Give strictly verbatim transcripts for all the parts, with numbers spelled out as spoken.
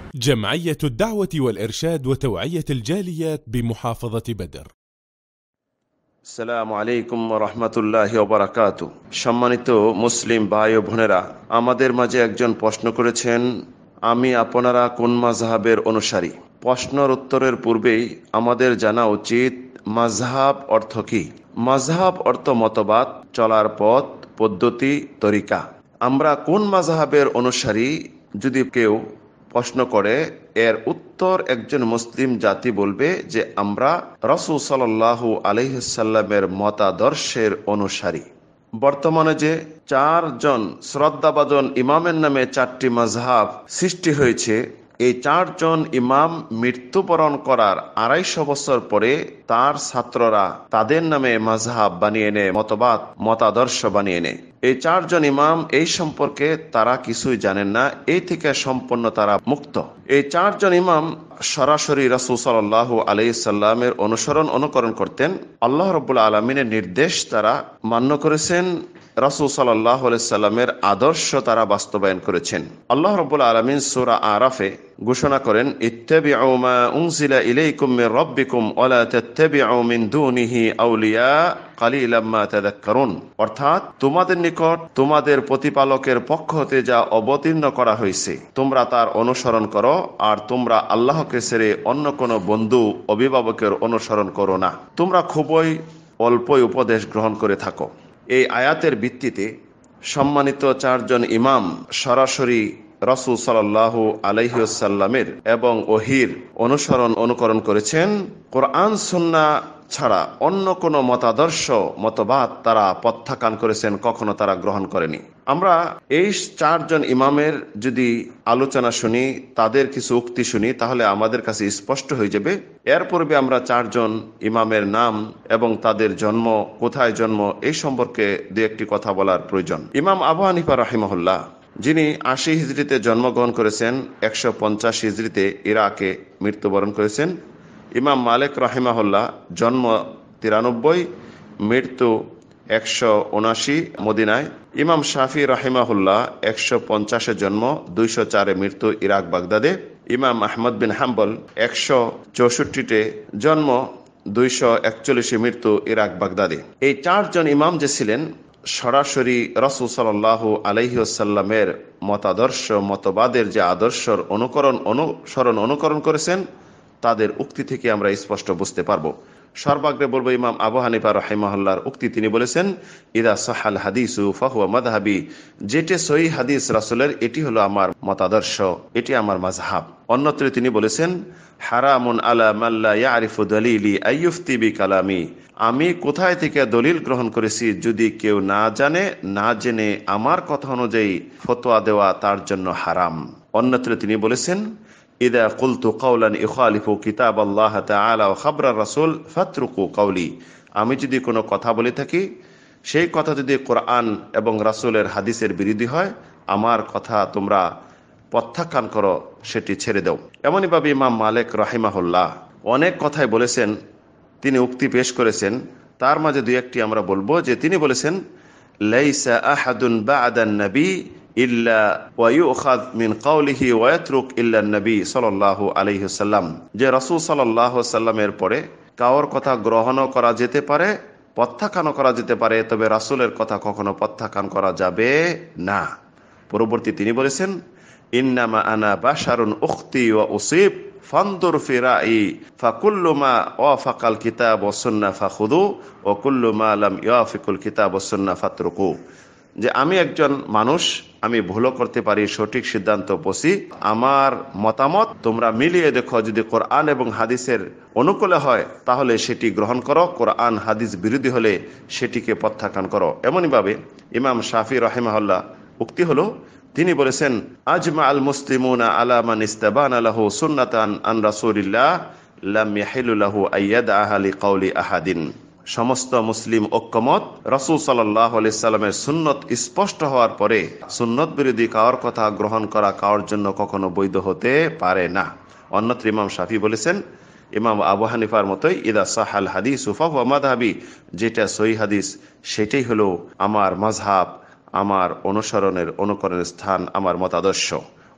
جمعية الدعوة والإرشاد وتوعية الجاليات بمحافظة بدر। আসসালামু আলাইকুম ওয়া রাহমাতুল্লাহি ওয়া বারাকাতুহু। সম্মানিত মুসলিম ভাই ও বোনেরা, আমাদের মাঝে একজন প্রশ্ন করেছেন, আমি আপনারা কোন মাযহাবের অনুসারী? প্রশ্নের উত্তরের পূর্বেই আমাদের জানা উচিত মাযহাব অর্থ কি। মাযহাব অর্থ মতবাদ, চলার পথ, পদ্ধতি, তরিকা। আমরা কোন মাযহাবের অনুসারী যদি কেউ প্রশ্ন করে, এর উত্তর একজন মুসলিম জাতি বলবে যে আমরা রাসূল সাল্লাল্লাহু আলাইহিসসাল্লামের মতাদর্শের অনুসারী। বর্তমানে যে চারজন শ্রদ্ধাভাজন ইমামের নামে চারটি মাযহাব সৃষ্টি হয়েছে, এই চারজন ইমাম মৃত্যুবরণ করার আড়াইশো বছর পরে তার ছাত্ররা তাদের নামে মাযহাব বানিয়ে নেয়, মতবাদ মতাদর্শ বানিয়ে নেয়। এই চারজন ইমাম এই সম্পর্কে তারা কিছুই জানেন না, এই থেকে সম্পূর্ণ তারা মুক্ত। এই চারজন ইমাম সরাসরি রাসূল সাল্লাল্লাহু আলাইহিসসাল্লামের অনুসরণ অনুকরণ করতেন। আল্লাহ রাব্বুল আলামিনের নির্দেশ তারা মান্য করেছেন, রাসূল সাল্লাল্লাহু আলাইহি সাল্লামের আদর্শ তারা বাস্তবায়ন করেছেন। আল্লাহ রাব্বুল আলামিন সূরা আরাফে ঘোষণা করেন, ইত্তাবিউ মা উনজিলা ইলাইকুম মির রাব্বিকুম ওয়া লা তাত্তাবিউ মিন দুনিহি আউলিয়া কালিলাম মা তাযাক্কারুন। অর্থাৎ তোমাদের নিকট তোমাদের প্রতিপালকের পক্ষ হতে যা অবতীর্ণ করা হয়েছে তোমরা তার অনুসরণ করো, আর তোমরা আল্লাহকে ছেড়ে অন্য কোনো বন্ধু অভিভাবকের অনুসরণ করো না। তোমরা খুবই অল্পই উপদেশ গ্রহণ করে থাকো। এই আয়াতের ভিত্তিতে সম্মানিত চারজন ইমাম সরাসরি রাসূল সাল্লাল্লাহু আলাইহি ওয়াসাল্লামের এবং ওহীর অনুসরণ অনুকরণ করেছেন। কোরআন সুন্নাহ ছাড়া অন্য কোনো মতাদর্শ মতবাদ তারা প্রত্যাখ্যান করেছেন, কখনো তারা গ্রহণ করেনি। আমরা এই চারজন ইমামের যদি আলোচনা শুনি, তাদের কিছু উক্তি শুনি, তাহলে আমাদের কাছে স্পষ্ট হয়ে যাবে। এর পূর্বে আমরা চারজন ইমামের নাম এবং তাদের জন্ম, কোথায় জন্ম, এই সম্পর্কে দু একটি কথা বলার প্রয়োজন। ইমাম আবু হানিফা রাহিমাহুল্লাহ, যিনি আশি হিজরিতে জন্মগ্রহণ করেছেন, একশো পঞ্চাশ হিজরিতে ইরাকে মৃত্যুবরণ করেছেন। ইমাম মালিক রাহিমাহুল্লাহ, জন্ম তিরানব্বই, মৃত্যু একশো উনাশি মদিনায়। ইমাম শাফি রাহিমাহুল্লাহ একশো পঞ্চাশে জন্ম, দুইশো চারে মৃত্যু ইরাক বাগদাদে। ইমাম আহমদ বিন হাম্বল একশো চৌষট্টিতে জন্ম, দুইশো একচল্লিশে মৃত্যু ইরাক বাগদাদে। এই চারজন ইমাম যে ছিলেন সরাসরি রাসূল সাল্লাল্লাহু আলাইহি ওয়াসাল্লামের মতাদর্শ মতবাদের যে আদর্শর অনুকরণ অনুসরণ অনুকরণ করেছেন, তাদের উক্তি থেকে আমরা স্পষ্ট বুঝতে পারবো। সর্বাগ্রে বলবো ইমাম আবু হানিফা রাহিমাহুল্লাহর উক্তি, তিনি বলেছেন, ইদা সাহাল হাদিসু ফাহুয়া মাযহাবি, যেটি সহিহ হাদিস রাসূলের, এটি হলো আমার মতাদর্শ, এটি আমার মাযহাব। অন্যত্র তিনি বলেছেন, হারামুন আলা মান লা ইয়ারিফু দালিলি আইয়ুফতি বিকালামি, আমি কোথায় থেকে দলিল গ্রহণ করেছি যদি কেউ না জানে, না জেনে আমার কথা অনুযায়ী ফতোয়া দেওয়া তার জন্য হারাম। অন্যত্র তিনি বলেছেন, ইদা কুলতু কাওলান ইখালিফু কিতাব আল্লাহ তাআলা ওয়া খাবরার রাসূল ফাতরুকু কাওলি, আমি যদি কোনো কথা বলে থাকি, সেই কথা যদি কোরআন এবং রাসূলের হাদিসের বিরোধী হয়, আমার কথা তোমরা প্রত্যাখ্যান করো, সেটি ছেড়ে দাও। এমনইভাবে ইমাম মালিক রাহিমাহুল্লাহ অনেক কথাই বলেছেন, তিনি উক্তি পেশ করেছেন। তার মাঝে দুই একটি আমরা বলবো, যে তিনি বলেছেন, লাইসা আহাদুন বা'দান নবী ইল্লা ওয়া ইউখায মিন কাওলিহি ওয়া ইয়াতরুক ইল্লা নবী সাল্লাল্লাহু আলাইহি ওয়াসাল্লাম, যে রাসূল সাল্লাল্লাহু আলাইহি ওয়াসাল্লামের পরে কারোর কথা গ্রহণও করা যেতে পারে, প্রত্যাখ্যানও করা যেতে পারে, তবে রাসূলের কথা কখনো প্রত্যাখ্যান করা যাবে না। পরবর্তী তিনি বলেছেন, ইন্নামা আনা বাশারুন উখতি ওয়া উসিব ফানদুর ফি রাই ফাকুল্লু মা ওয়াফাকাল কিতাব ওয়াস সুন্নাহ ফাখুযু ওয়া কুল্লু মা লাম ইয়াফিকুল কিতাব ওয়াস সুন্নাহ ফাতরুকু, যে আমি একজন মানুষ, আমি ভুলও করতে পারি, সঠিক সিদ্ধান্ত বসি, আমার মতামত তোমরা মিলিয়ে দেখো, যদি কোরআন এবং হাদিসের অনুকূলে হয় তাহলে সেটি গ্রহণ করো, কোরআন হাদিস বিরোধী হলে সেটিকে প্রত্যাখ্যান করো। এমনইভাবে ইমাম শাফি রাহিমাহুল্লাহ উক্তি হলো, তিনি বলেছেন, আজমা আল মুসলিমুনা আলা মান ইস্তাবানা লাহু সুন্নাতান আন রাসূলিল্লাহ লাম ইয়াহিলু লাহু আইয়াদআহা লিকাউলি আহাদিন, সমস্ত মুসলিম ঐক্যমত রাসূল সাল্লাল্লাহু আলাইহি সাল্লামের সুন্নত স্পষ্ট হওয়ার পরে সুন্নত বিরোধী কারোর কথা গ্রহণ করা কারোর জন্য কখনো বৈধ হতে পারে না। অন্যত্র ইমাম শাফি বলেছেন, ইমাম আবু হানিফার মতোই, ইদা সাহাল হাদিসু ফাহুয়া মাযহাবি, যেটা সহিহ হাদিস সেটাই হলো আমার মাযহাব, আমার অনুসরণের অনুকরণের স্থান, আমার মতাদর্শ।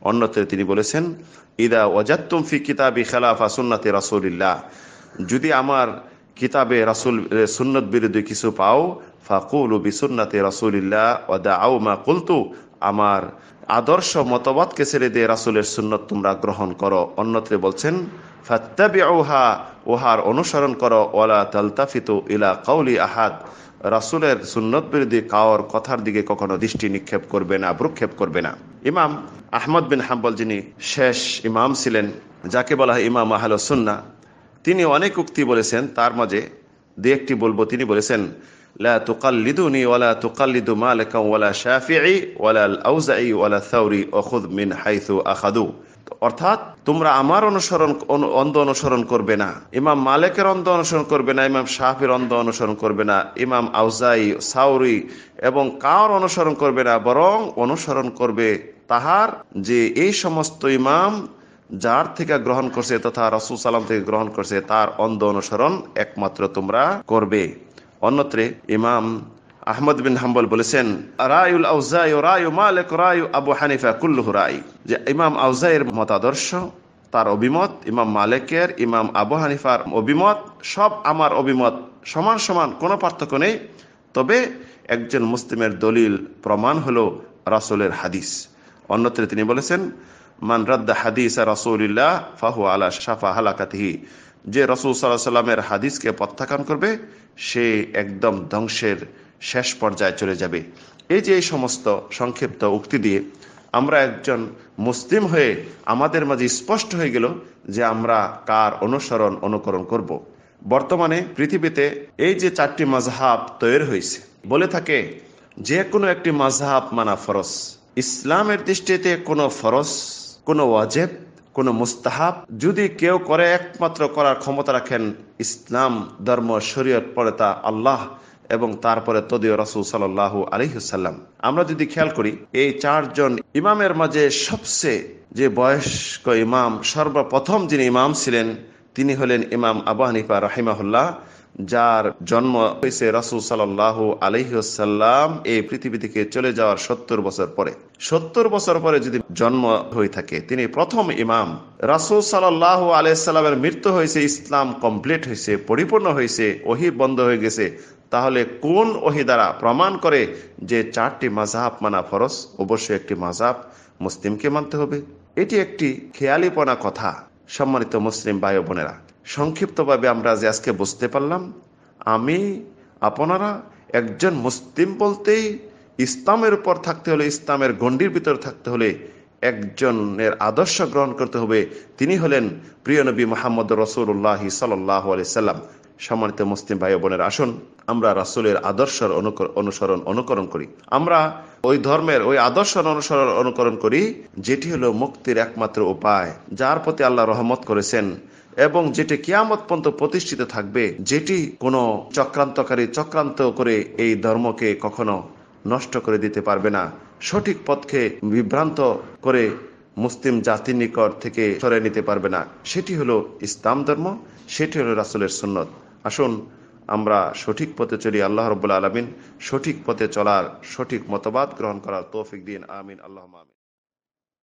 অন্যত্রে তিনি বলেছেন, ইদা ওয়াজাদতুম ফি কিতাবি খিলাফা সুন্নতি রাসূলিল্লাহ, যদি আমার কিতাবে রাসূল সুন্নত বিরোধী কিছু পাও, ফাকুলু বিসুন্নতি রাসূলিল্লাহ ওয়া দাউ মা কুলতু, আমার আদর্শ মতবাদকে ছেড়ে দিয়ে রাসূলের সুন্নত তোমরা গ্রহণ করো। অন্যত্রে বলছেন, ফাত্তাবিউহা, উহার অনুসরণ করো, ওয়ালা তালতাফিতু ইলা কাউলি আহাদ, রাসূলের সুন্নত বিরোধী কাওর কথার দিকে কখনো দৃষ্টি নিক্ষেপ করবে না, ভ্রুক্ষেপ করবে না। ইমাম আহমদ বিন হাম্বল, যিনি শেষ ইমাম ছিলেন, যাকে বলা হয় ইমাম আহলুস সুন্নাহ, তিনি অনেক উক্তি বলেছেন, তার মাঝে দু একটি বলবো। তিনি বলেছেন, লা তুকাল্লিদুনি ওয়ালা তুকাল্লিদু মালিকা ওয়ালা শাফিঈ ওয়ালা আল-আউজাঈ ওয়ালা থাওরি ওয়া খুয মিন হাইথু আখাযু, অর্থাৎ তোমরা আমার অনুসরণ অন্ধ অনুসরণ করবে না, ইমাম মালিকের অন্ধ অনুসরণ করবে না, ইমাম শাফির অন্ধ অনুসরণ করবে না, ইমাম আউজাঈ, সাওরি এবং কার অনুসরণ করবে না, বরং অনুসরণ করবে তাহার যে এই সমস্ত ইমাম যার থেকে গ্রহণ করছে তথা রাসূল সাল্লাল্লাহু থেকে গ্রহণ করছে, তার অন্ধ অনুসরণ একমাত্র তোমরা করবে। অন্যত্রে ইমাম আহমদ বিন হাম্বল বলেছেন, রায়ুল আউজাঈ রায়ু মালিক রায়ু আবু হানিফা কুল্লুহু রাই, যে ইমাম আউজাঈর মতাদর্শ, তার অভিমত, ইমাম মালিকের, ইমাম আবু হানিফার অভিমত, সব আমার অভিমত, সমান সমান, কোনো পার্থক্য নেই। তবে একজন মুসলিমের দলিল প্রমাণ হলো রাসূলের হাদিস। অন্যত্রে তিনি বলেছেন, মান রাদ্দা হাদিস রাসূলিল্লাহ ফাহু আলা শাফা হালাকাতিহি, যে রাসূল সাল্লাল্লাহু আলাইহি সাল্লামের হাদিসকে প্রত্যাখ্যান করবে সে একদম ধ্বংসের শেষ পর্যায়ে চলে যাবে। এই যে এই সমস্ত সংক্ষিপ্ত উক্তি দিয়ে আমরা একজন মুসলিম হয়ে আমাদের মাঝে স্পষ্ট হয়ে গেল যে আমরা কার অনুসরণ অনুকরণ করব। বর্তমানে পৃথিবীতে এই যে চারটি মাযহাব তৈরি হয়েছে, বলে থাকে যে কোনো একটি মাযহাব মানা ফরজ। ইসলামের দৃষ্টিতে কোনো ফরজ, কোনো ওয়াজিব, কোনো মুস্তাহাব যদি কেউ করে, একমাত্র করার ক্ষমতা রাখেন ইসলাম ধর্ম শরীয়ত, পরে তা আল্লাহ এবং তারপরে তদীয় রাসূল সাল্লাল্লাহু আলাইহিসাল্লাম। আমরা যদি খেয়াল করি, এই চারজন ইমামের মাঝে সবচেয়ে যে বয়স্ক ইমাম, সর্বপ্রথম যিনি ইমাম ছিলেন, তিনি হলেন ইমাম আবু হানিফা রাহিমাহুল্লাহ, যার জন্ম হয়েছে রাসূল সাল্লাল্লাহু আলাইহি ওয়াসাল্লাম এই পৃথিবী থেকে চলে যাওয়ার সত্তর বছর পরে। সত্তর বছর পরে যদি জন্ম হয়ে থাকে, তিনি প্রথম ইমাম। রাসূল সাল্লাল্লাহু আলাইহি ওয়াসাল্লামের মৃত্যু হয়েছে, ইসলাম কমপ্লিট হয়েছে, পরিপূর্ণ হয়েছে, ওহী বন্ধ হয়ে গেছে। তাহলে কোন ওহী দ্বারা প্রমাণ করে যে চারটি মাযহাব মানা ফরজ? অবশ্যই একটি মাযহাব মুসলিমকে মানতে হবে। এটি একটি খেয়ালিপনা কথা। সম্মানিত মুসলিম ভাই ও বোনেরা, সংক্ষিপ্তভাবে আমরা যে আজকে বুঝতে পারলাম, আমি আপনারা একজন মুসলিম বলতেই ইসলামের উপর থাকতে হলে, ইসলামের গণ্ডির ভিতর থাকতে হলে একজনের আদর্শ গ্রহণ করতে হবে। তিনি হলেন প্রিয় নবী মুহাম্মদ রাসূলুল্লাহ সাল্লাল্লাহু আলাইহি সাল্লাম। সম্মানিত মুসলিম ভাই বোনেরা, আসুন আমরা রাসূলের আদর্শের অনুসরণ অনুকরণ করি। আমরা ওই ধর্মের ওই আদর্শ অনুসরণ অনুকরণ করি যেটি হলো মুক্তির একমাত্র উপায়, যার প্রতি আল্লাহ রহমত করেছেন এবং যেটি কিয়ামত পর্যন্ত প্রতিষ্ঠিত থাকবে, যেটি কোনো চক্রান্তকারী চক্রান্ত করে এই ধর্মকে কখনো নষ্ট করে দিতে পারবে না, সঠিক পথকে বিভ্রান্ত করে মুসলিম জাতির নিকট থেকে সরে নিতে পারবে না। সেটি হলো ইসলাম ধর্ম, সেটি হলো রাসূলের সুন্নত। আসুন আমরা সঠিক পথে চলি। আল্লাহ রাব্বুল আলামিন সঠিক পথে চলার, সঠিক মতবাদ গ্রহণ করার তৌফিক দিন। আমিন, আল্লাহুম্মা আমিন।